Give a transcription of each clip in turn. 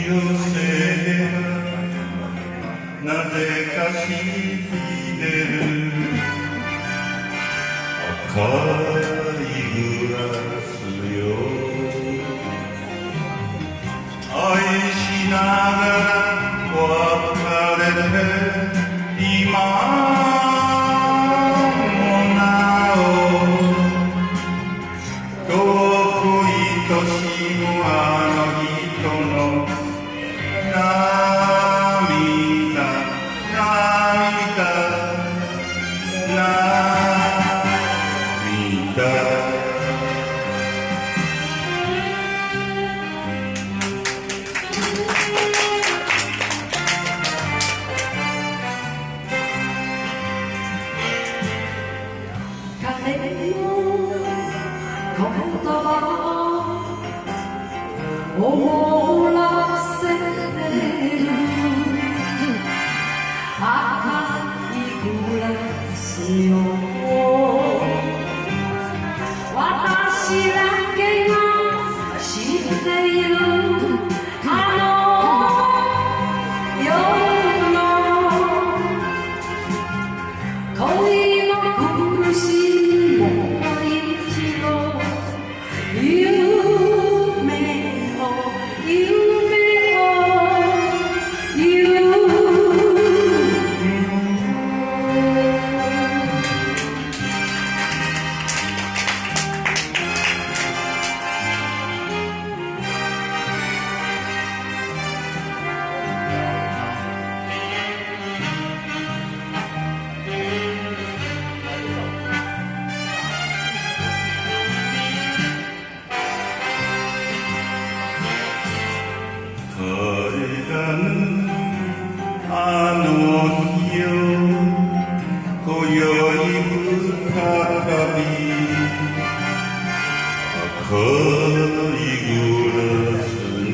寄せなぜか響いてる赤いグラスよ愛しながら別れて今もなお遠く愛しむあの人の涙思らせる赤いグラスよ私だけが知っているあの夜の恋の苦しみも一度あの日よ今宵再び赤いグラスに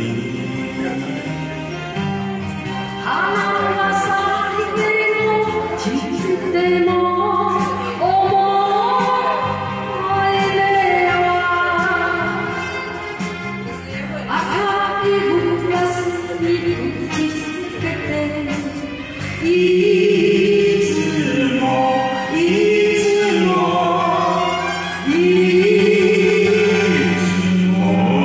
花が咲いても散っても思い出は赤いグラスに吹きつけていつもいつもいつも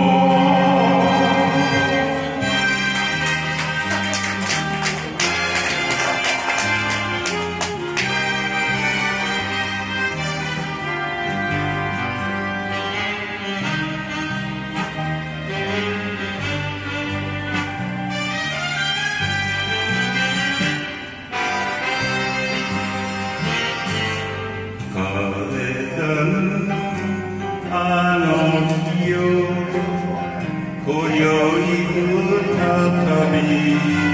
あの日よ今宵再び